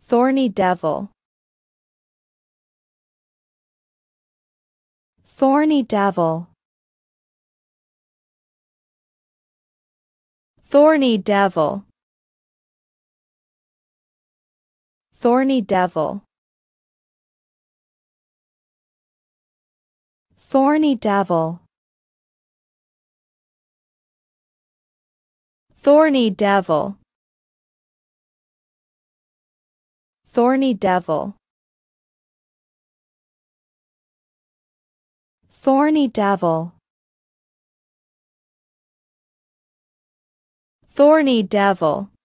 Thorny Devil. Thorny Devil. Thorny Devil. Thorny Devil. Thorny Devil. Thorny Devil. Thorny Devil. Thorny Devil. Thorny Devil.